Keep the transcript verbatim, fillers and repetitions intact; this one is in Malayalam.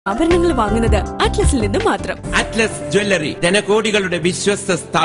ആഭരണങ്ങൾ വാങ്ങുന്നത് അറ്റ്ലസിൽ നിന്ന് മാത്രം. അറ്റ്ലസ് ജ്വല്ലറി, ജനകോടികളുടെ വിശ്വസ്ത സ്ഥാപനം.